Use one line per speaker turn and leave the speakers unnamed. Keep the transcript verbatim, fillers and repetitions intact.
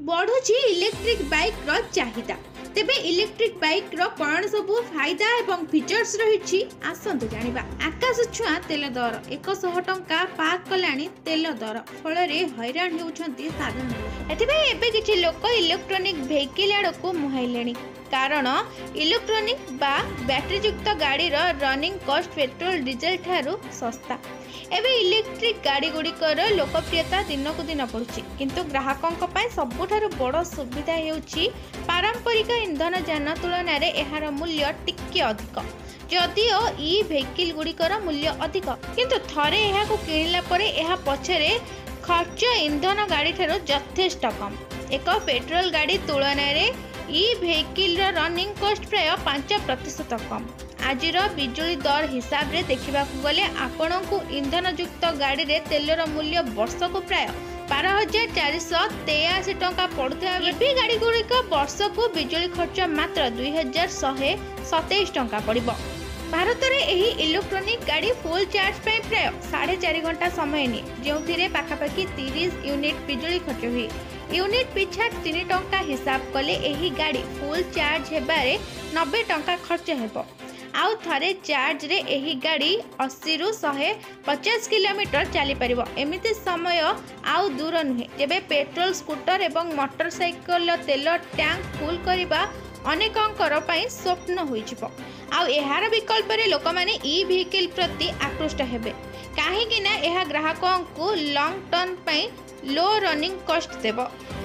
बढ़ुची electric bike रो चाहिदा। तेबे electric bike रो कौन सबु फायदा एवं फीचर्स रही आसतु जानिबा। आकाश छुआ तेल दर एक सौ टंका पार कलानी तेल दर फल हैरान होउछंती साधारण लोक। एथिबे एबे किछि लोक इलेक्ट्रोनिक व्हीकल आड़ को मुहाइलेनी कारण इलेक्ट्रोनिक बा बैटरी युक्त गाड़ी रो रनिंग कॉस्ट पेट्रोल डीजल ठारू सस्ता। एबे इलेक्ट्रिक गाड़ी गुड़िकर लोकप्रियता दिन को दिन बढ़ुछि किंतु ग्राहकों पाई सबुठारु बड़ सुविधा हेउछि पारंपरिक इंधन यान तुलन में एहार मूल्य टिके अधिक। जदिओ ई व्हीकल गुड़िकर मूल्य अधिक किंतु थरे एहाकु किनिला परे एहा पछरे खर्च इंधन गाड़ी ठारू यथेष्ट कम। एक पेट्रोल गाड़ी तुलन में ई व्हीकल रनिंग कॉस्ट प्राय पांच प्रतिशत कम। आज बिजुली दर हिसाब रे देखा गले आपण को इंधन युक्त गाड़ी रे तेलर मूल्य वर्ष को प्राय बारह हजार चार सौ तेयासी टंका पड़ुता। ईवी गाड़ी गुड़िक वर्ष को बिजुली खर्च मात्र दुई हजार शहे सतैश टंका पड़िबो। भारत में यही इलेक्ट्रोनिक गाड़ी फुल चार्ज पे प्राय साढ़े चार घंटा समय निये जो पाखापाखि तीस यूनिट बिजुली खर्च हुए। यूनिट पिछा तीन टंका हिसाब कले यही गाड़ी फुल चार्ज हेबारे नब्बे टंका खर्च हेबो। आउ थरे चार्ज रे एही गाड़ी अस्सी रु शहे पचास किलोमीटर चली परिबो। एमिति समय आउ दूर नुहे जेबे पेट्रोल स्कूटर एवं मोटरसाइकल तेल टैंक फुल करिबा अनेकंकर पई स्वप्न होई जिवो। आउ एहार विकल्प रे लोक माने ई व्हीकल प्रति आकृष्ट हेबे काहे कि ना एहा ग्राहकों को लॉन्ग टर्म पई लो रनिंग कॉस्ट देबो।